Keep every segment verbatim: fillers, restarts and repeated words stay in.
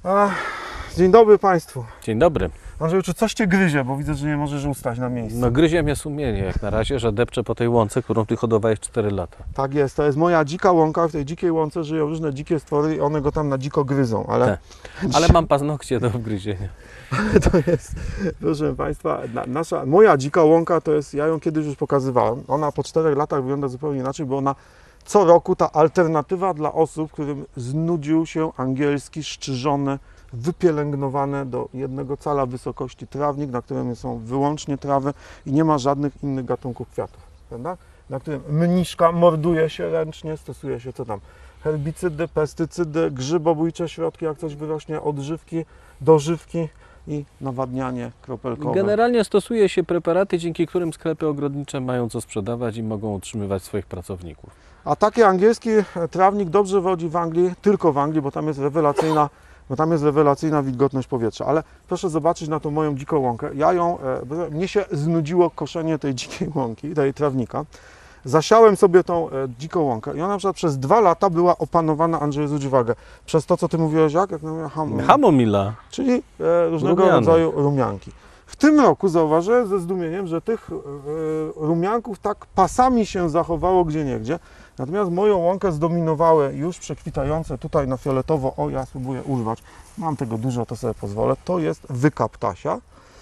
Ach, dzień dobry Państwu. Dzień dobry. Andrzeju, czy coś Cię gryzie, bo widzę, że nie możesz ustać na miejscu. No gryzie mnie sumienie jak na razie, że depczę po tej łące, którą Ty hodowałeś cztery lata. Tak jest, to jest moja dzika łąka, w tej dzikiej łące żyją różne dzikie stwory i one go tam na dziko gryzą, ale... Te. Ale mam paznokcie do gryzienia. To jest, proszę Państwa, na, nasza, moja dzika łąka to jest, ja ją kiedyś już pokazywałem, ona po czterech latach wygląda zupełnie inaczej, bo ona co roku ta alternatywa dla osób, którym znudził się angielski, szczyżony, wypielęgnowane do jednego cala wysokości trawnik, na którym są wyłącznie trawy i nie ma żadnych innych gatunków kwiatów, prawda? Na którym mniszka morduje się ręcznie, stosuje się co tam, herbicydy, pestycydy, grzybobójcze środki, jak coś wyrośnie, odżywki, dożywki i nawadnianie kropelkowe. Generalnie stosuje się preparaty, dzięki którym sklepy ogrodnicze mają co sprzedawać i mogą utrzymywać swoich pracowników. A taki angielski trawnik dobrze rodzi w Anglii, tylko w Anglii, bo tam jest rewelacyjna, bo tam jest rewelacyjna wilgotność powietrza. Ale proszę zobaczyć na tą moją dziką łąkę. Ja ją, e, mnie się znudziło koszenie tej dzikiej łąki, tej trawnika. Zasiałem sobie tą e, dziką łąkę i ona na przykład przez dwa lata była opanowana, Andrzej, zwróć uwagę, przez to, co Ty mówiłeś, jak? jak no, ham, Hamomila. Czyli e, różnego Rumiane. rodzaju rumianki. W tym roku zauważyłem ze zdumieniem, że tych e, rumianków tak pasami się zachowało gdzieniegdzie. Natomiast moją łąkę zdominowały już przekwitające tutaj na fioletowo, o ja spróbuję urwać, mam tego dużo, to sobie pozwolę, to jest wyka ptasia.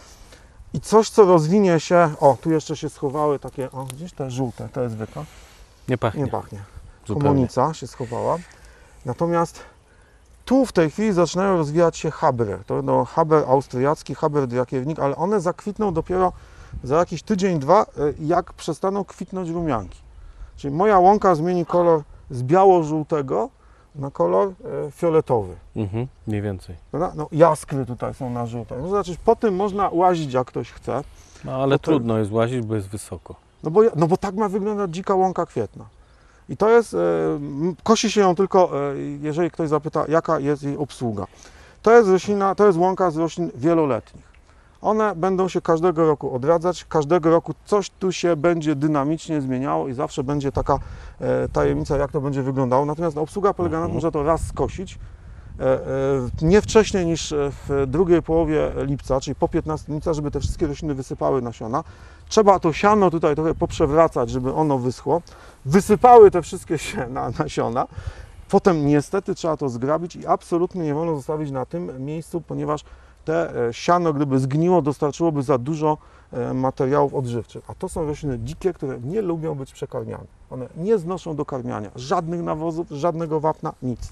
I coś, co rozwinie się, o tu jeszcze się schowały takie, o gdzieś te żółte, to jest wyka, Nie pachnie. nie pachnie, Zupełnie. komonica się schowała. Natomiast tu w tej chwili zaczynają rozwijać się habry, to no, haber austriacki, haber drakiewnik, ale one zakwitną dopiero za jakiś tydzień, dwa, jak przestaną kwitnąć rumianki. Czyli moja łąka zmieni kolor z biało-żółtego na kolor e, fioletowy. Mhm, mniej więcej. Prawda? No, jaskry tutaj są na żółto. No, znaczy, po tym można łazić, jak ktoś chce. No ale Bo to- trudno jest łazić, bo jest wysoko. No bo, ja- no bo tak ma wyglądać dzika łąka kwietna. I to jest, e, m, kosi się ją tylko, e, jeżeli ktoś zapyta, jaka jest jej obsługa. To jest roślina, to jest łąka z roślin wieloletnich. One będą się każdego roku odradzać, każdego roku coś tu się będzie dynamicznie zmieniało i zawsze będzie taka e, tajemnica, jak to będzie wyglądało. Natomiast obsługa polega na tym, że to raz skosić, e, e, nie wcześniej niż w drugiej połowie lipca, czyli po piętnastego lipca, żeby te wszystkie rośliny wysypały nasiona. Trzeba to siano tutaj trochę poprzewracać, żeby ono wyschło. Wysypały te wszystkie siana, nasiona. Potem niestety trzeba to zgrabić i absolutnie nie wolno zostawić na tym miejscu, ponieważ te e, siano, gdyby zgniło, dostarczyłoby za dużo e, materiałów odżywczych. A to są rośliny dzikie, które nie lubią być przekarmiane. One nie znoszą do karmiania. Żadnych nawozów, żadnego wapna, nic.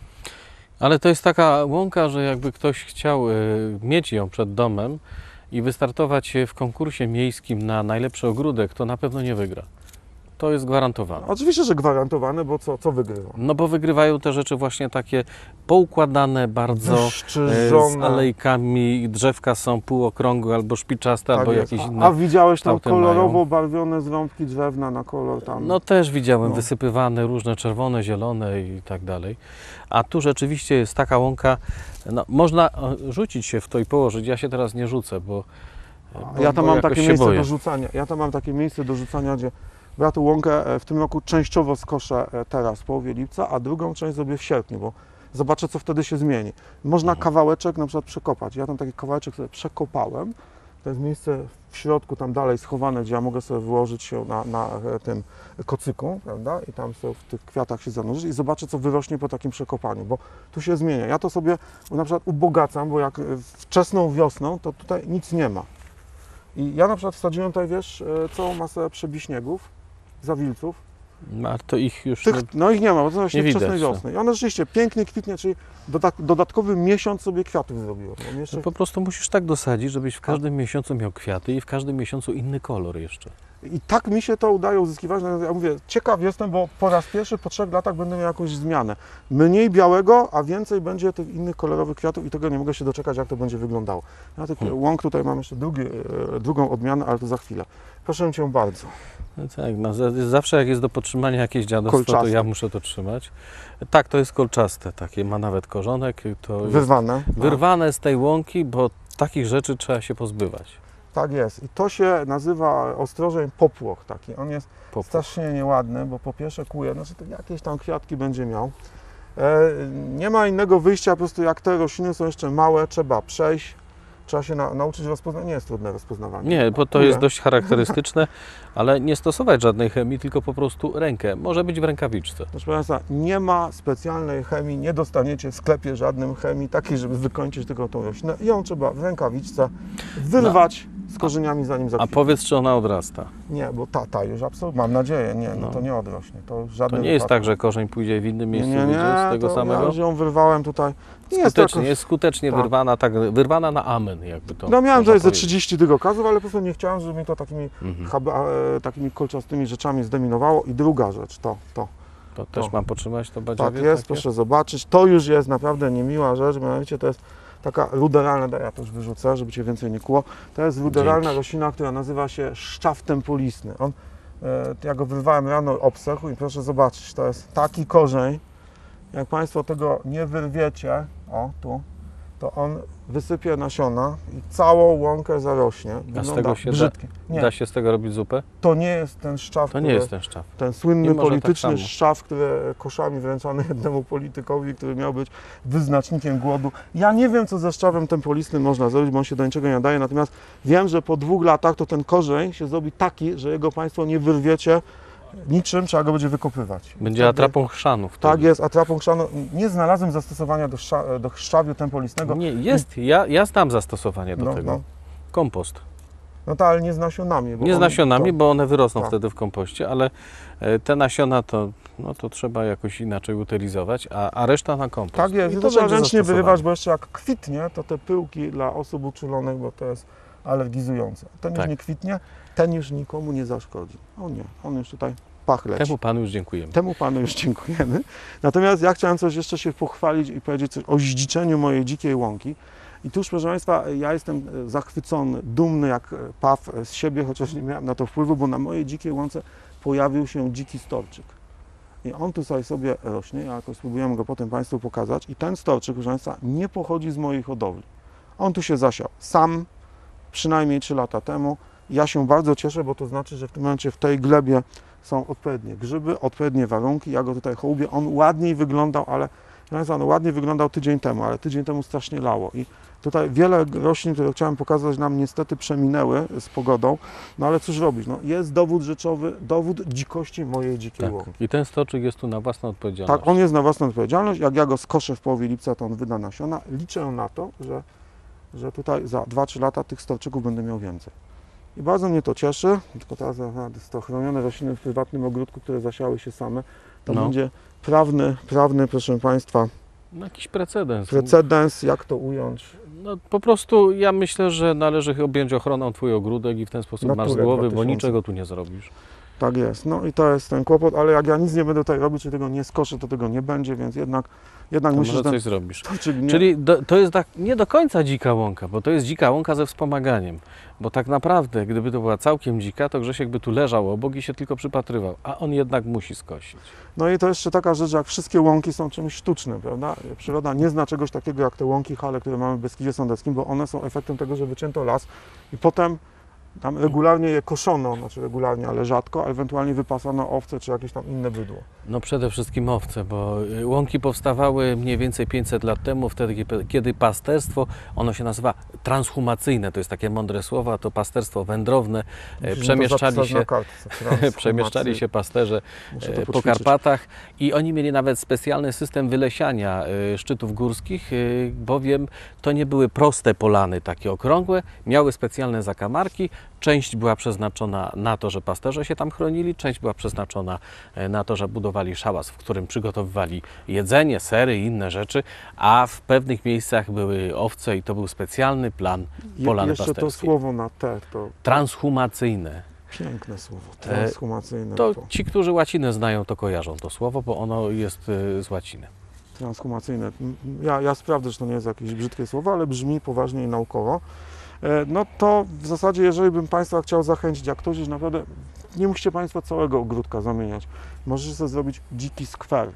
Ale to jest taka łąka, że jakby ktoś chciał y, mieć ją przed domem i wystartować w konkursie miejskim na najlepszy ogródek, to na pewno nie wygra. To jest gwarantowane. Oczywiście, że gwarantowane, bo co, co wygrywa? No bo wygrywają te rzeczy właśnie takie poukładane bardzo, e, z Wyszczyżone. alejkami, drzewka są półokrągłe albo szpiczaste, Tak albo jest. jakieś A, inne. a widziałeś tam kształty kolorowo mają. barwione zrąbki drzewna na kolor tam? No też widziałem No. wysypywane różne czerwone, zielone i tak dalej. A tu rzeczywiście jest taka łąka, no, można e, rzucić się w to i położyć. Ja się teraz nie rzucę, bo, bo Ja tam bo mam jakoś takie się miejsce boję. do rzucania. Ja tam mam takie miejsce do rzucania, gdzie bo ja tu łąkę e, w tym roku częściowo skoszę e, teraz, w połowie lipca, a drugą część zrobię w sierpniu, bo zobaczę, co wtedy się zmieni. Można Mhm. kawałeczek na przykład przekopać. Ja tam taki kawałeczek sobie przekopałem. To jest miejsce w środku, tam dalej schowane, gdzie ja mogę sobie wyłożyć się na, na e, tym kocyku, prawda? I tam sobie w tych kwiatach się zanurzyć i zobaczę, co wyrośnie po takim przekopaniu, bo tu się zmienia. Ja to sobie na przykład ubogacam, bo jak e, wczesną wiosną, to tutaj nic nie ma. I ja na przykład wsadziłem tutaj, wiesz, e, całą masę przebiśniegów, zawilców. A to ich już Tych, nie... no ich nie ma, bo to właśnie nie wczesnej widać, wiosny. I one rzeczywiście pięknie kwitnie, czyli doda dodatkowy miesiąc sobie kwiatów zrobiłem. No, jeszcze... No po prostu musisz tak dosadzić, żebyś w każdym miesiącu miał kwiaty i w każdym miesiącu inny kolor jeszcze. I tak mi się to udaje uzyskiwać. No, ja mówię, ciekaw jestem, bo po raz pierwszy po trzech latach będę miał jakąś zmianę. Mniej białego, a więcej będzie tych innych kolorowych kwiatów i tego nie mogę się doczekać, jak to będzie wyglądało. Ja tych Hmm. łąk tutaj mam jeszcze drugi, e, drugą odmianę, ale to za chwilę. Proszę Cię bardzo. No tak, no, za- zawsze jak jest do podtrzymania jakieś dziadostwo, to Kolczaste. ja muszę to trzymać. Tak, to jest kolczaste, takie ma nawet korzonek, to jest Wyrwane. wyrwane z tej łąki, bo takich rzeczy trzeba się pozbywać. Tak jest. I to się nazywa ostrożeń popłoch taki. On jest Popłoch. strasznie nieładny, bo po pierwsze kłuje, znaczy to jakieś tam kwiatki będzie miał. E, nie ma innego wyjścia, po prostu jak te rośliny są jeszcze małe, trzeba przejść, trzeba się na, nauczyć rozpoznawać. Nie jest trudne rozpoznawanie. Nie, bo to Kule. jest dość charakterystyczne, ale nie stosować żadnej chemii, tylko po prostu rękę. Może być w rękawiczce. Proszę Państwa, nie ma specjalnej chemii, nie dostaniecie w sklepie żadnym chemii takiej, żeby wykończyć tylko tą roślinę. Ją trzeba w rękawiczce wyrwać z korzeniami, zanim A zakwitnie. powiedz, czy ona odrasta? Nie, bo ta, ta już absolutnie, mam nadzieję, nie, no, No. to nie odrośnie. To, już To żadnym nie jest wypadku. tak, że korzeń pójdzie w innym Nie, miejscu nie, wyjdzie nie, z tego to samego? ja już ją wyrwałem tutaj. Nie jest Skutecznie, jakoś- jest skutecznie tak. wyrwana, tak, wyrwana na amen, jakby to No miałem można tutaj ze powiedzieć. trzydzieści tych okazów, ale po prostu nie chciałem, żeby mi to takimi, Mhm. hab, e, takimi kolczastymi rzeczami zdominowało. I druga rzecz, to, to. To też to. mam potrzymać to Tak badziewie? jest, takie? proszę zobaczyć. To już jest naprawdę niemiła rzecz, mianowicie to jest taka ruderalna, daj, ja to już wyrzucę, żeby Cię więcej nie kłuło. To jest ruderalna Dzięki. roślina, która nazywa się szczaw tempolisny. On, e, ja go wyrwałem rano, obsechł i proszę zobaczyć, to jest taki korzeń, jak Państwo tego nie wyrwiecie, o tu, to on wysypie nasiona i całą łąkę zarośnie. Wygląda tego się da- brzydkie. Nie, Da się z tego robić zupę? to nie jest ten szczaw, To nie który, jest ten szczaw. ten słynny I może polityczny tak samo. szczaw, który koszami wręczany jednemu politykowi, który miał być wyznacznikiem głodu. Ja nie wiem, co ze szczawem tempolistnym można zrobić, bo on się do niczego nie nadaje, natomiast wiem, że po dwóch latach to ten korzeń się zrobi taki, że jego Państwo nie wyrwiecie niczym, trzeba go będzie wykopywać. Będzie Wtedy- atrapą chrzanów. Tak wtedy. jest, atrapą chrzanu. Nie znalazłem zastosowania do, szcza, do szczawiu tempolistnego. Nie, jest. Ja, ja znam zastosowanie do No, tego. no. Kompost. No tak, ale nie z nasionami. Bo Nie z on- nasionami, to- bo one wyrosną tak. wtedy w kompoście, ale e, te nasiona to, no to trzeba jakoś inaczej utylizować, a, a reszta na kompost. Tak jest, I i to trzeba będzie ręcznie zastosowane. wyrywać, bo jeszcze jak kwitnie, to te pyłki dla osób uczulonych, bo to jest alergizujące. Ten już Tak. nie kwitnie, ten już nikomu nie zaszkodzi. O nie, on już tutaj pach leci. Temu panu już dziękujemy. Temu Panu już dziękujemy. Natomiast ja chciałem coś jeszcze się pochwalić i powiedzieć coś o zdziczeniu mojej dzikiej łąki. I tuż, proszę Państwa, ja jestem zachwycony, dumny jak paw z siebie, chociaż nie miałem na to wpływu, bo na mojej dzikiej łące pojawił się dziki storczyk. I on tutaj sobie rośnie, ja jakoś spróbujemy go potem Państwu pokazać. I ten storczyk, proszę Państwa, nie pochodzi z mojej hodowli. On tu się zasiał sam, przynajmniej trzy lata temu. Ja się bardzo cieszę, bo to znaczy, że w tym momencie w tej glebie są odpowiednie grzyby, odpowiednie warunki. Ja go tutaj hołubię. On ładniej wyglądał, ale proszę Państwa, no ładnie wyglądał tydzień temu, ale tydzień temu strasznie lało. I tutaj wiele roślin, które chciałem pokazać, nam niestety przeminęły z pogodą. No ale cóż robić? No, jest dowód rzeczowy, dowód dzikości mojej dzikiej Tak. łąki. I ten stoczek jest tu na własną odpowiedzialność. Tak, on jest na własną odpowiedzialność. Jak ja go skoszę w połowie lipca, to on wyda nasiona. Liczę na to, że, że tutaj za dwa trzy lata tych storczyków będę miał więcej. I bardzo mnie to cieszy, tylko teraz naprawdę jest to chronione rośliny w prywatnym ogródku, które zasiały się same. To No. będzie prawny, prawny, proszę Państwa, No, jakiś precedens. precedens, jak to ująć. No, po prostu ja myślę, że należy objąć ochroną twój ogródek i w ten sposób masz z Naturę głowy, dwa bo tysiące. niczego tu nie zrobisz. Tak jest. No i to jest ten kłopot, ale jak ja nic nie będę tutaj robić, czy tego nie skoszę, to tego nie będzie, więc jednak, jednak To myślę, może że ten coś zrobisz. storczyk nie... Czyli do, to jest tak nie do końca dzika łąka, bo to jest dzika łąka ze wspomaganiem. Bo tak naprawdę, gdyby to była całkiem dzika, to Grzesiek by tu leżał obok i się tylko przypatrywał, a on jednak musi skosić. No i to jeszcze taka rzecz, jak wszystkie łąki są czymś sztucznym, prawda? Przyroda nie zna czegoś takiego jak te łąki hale, które mamy w Beskidzie Sądeckim, bo one są efektem tego, że wycięto las i potem tam regularnie je koszono, znaczy regularnie, ale rzadko, a ewentualnie wypasano owce czy jakieś tam inne bydło. No przede wszystkim owce, bo y, łąki powstawały mniej więcej pięćset lat temu, wtedy kie- kiedy pasterstwo, ono się nazywa transhumacyjne, to jest takie mądre słowo, a to pasterstwo wędrowne, e, Musimy to przemieszczali zapisać na się, kartce, transformacji. przemieszczali się pasterze Muszę to e, po poćwiczyć. Karpatach i oni mieli nawet specjalny system wylesiania e, szczytów górskich, e, bowiem to nie były proste polany takie okrągłe, miały specjalne zakamarki. Część była przeznaczona na to, że pasterze się tam chronili, część była przeznaczona e, na to, że budowali szałas, w którym przygotowywali jedzenie, sery i inne rzeczy, a w pewnych miejscach były owce i to był specjalny plan Je, polany jeszcze to pasterskiej. słowo na T, to Transhumacyjne. piękne słowo, transhumacyjne. To To ci, którzy łacinę znają, to kojarzą to słowo, bo ono jest e, z łaciny. transhumacyjne. Ja, ja sprawdzę, że to nie jest jakieś brzydkie słowo, ale brzmi poważnie i naukowo. E, No to w zasadzie, jeżeli bym Państwa chciał zachęcić, jak ktoś już naprawdę, nie musicie Państwo całego ogródka zamieniać. Możecie sobie zrobić dziki skwer.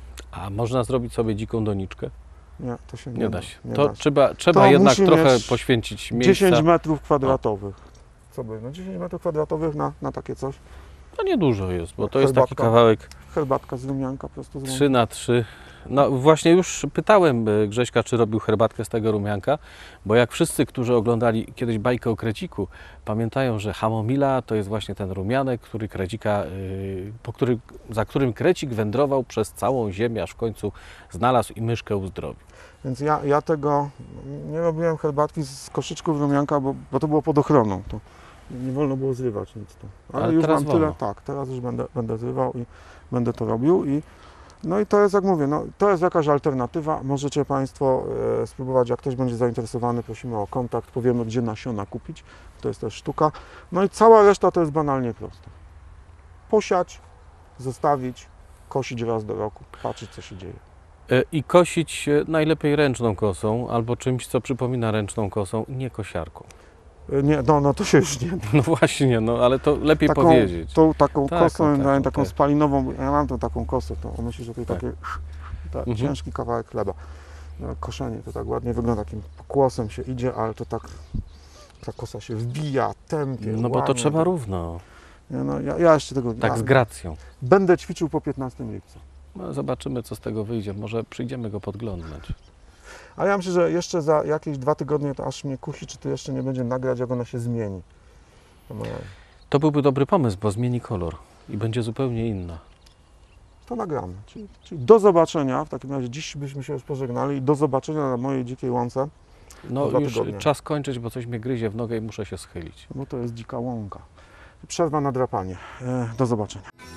A można zrobić sobie dziką doniczkę? Nie, to się nie, Nie da się. Nie To da się. trzeba, trzeba To jednak musi trochę mieć poświęcić miejsca. dziesięć metrów kwadratowych. Co by? No dziesięć metrów kwadratowych na, na takie coś. No niedużo jest, bo to jest taki Herbatka. kawałek Herbatka z rumianka prosto z łąki. trzy na trzy. No właśnie już pytałem e, Grześka, czy robił herbatkę z tego rumianka, bo jak wszyscy, którzy oglądali kiedyś bajkę o kreciku, pamiętają, że hamomila to jest właśnie ten rumianek, który krecika, y, po który, za którym krecik wędrował przez całą ziemię, aż w końcu znalazł i myszkę uzdrowił. Więc ja, ja tego nie robiłem herbatki z koszyczków rumianka, bo, bo to było pod ochroną. To nie wolno było zrywać nic tu. Ale, Ale już teraz mam tyle, wolno. tak, teraz już będę, będę zrywał i będę to robił. I, no i to jest, jak mówię, no, to jest jakaś alternatywa. Możecie Państwo e, spróbować, jak ktoś będzie zainteresowany, prosimy o kontakt, powiemy, gdzie nasiona kupić. To jest też sztuka. No i cała reszta to jest banalnie proste. Posiać, zostawić, kosić raz do roku, patrzeć, co się dzieje. E, I kosić e, najlepiej ręczną kosą, albo czymś, co przypomina ręczną kosą, nie kosiarką. E, Nie, no, no to się już nie da. No właśnie, no ale to lepiej Taką, powiedzieć. tą, taką Taką, kosą, taką, taką, tak. spalinową, ja mam tą taką kosę, to on myśli, że to Tak. takie tak, Mhm. ciężki kawałek chleba. No, koszenie to tak ładnie wygląda, takim pokłosem się idzie, ale to tak, ta kosa się wbija, tępie, No bo to łamie. trzeba równo, Nie, no, ja, ja jeszcze tego tak ja z gracją. będę ćwiczył po piętnastego lipca. No, zobaczymy, co z tego wyjdzie. Może przyjdziemy go podglądać. Ale ja myślę, że jeszcze za jakieś dwa tygodnie to aż mnie kusi, czy to jeszcze nie będzie nagrać, jak ona się zmieni. To, moja, To byłby dobry pomysł, bo zmieni kolor i będzie zupełnie inna. to nagramy. Czyli, czyli do zobaczenia, w takim razie dziś byśmy się już pożegnali i do zobaczenia na mojej dzikiej łące, No Dwa już tygodnie. czas kończyć, bo coś mnie gryzie w nogę i muszę się schylić. bo to jest dzika łąka. Przerwa na drapanie. E, Do zobaczenia.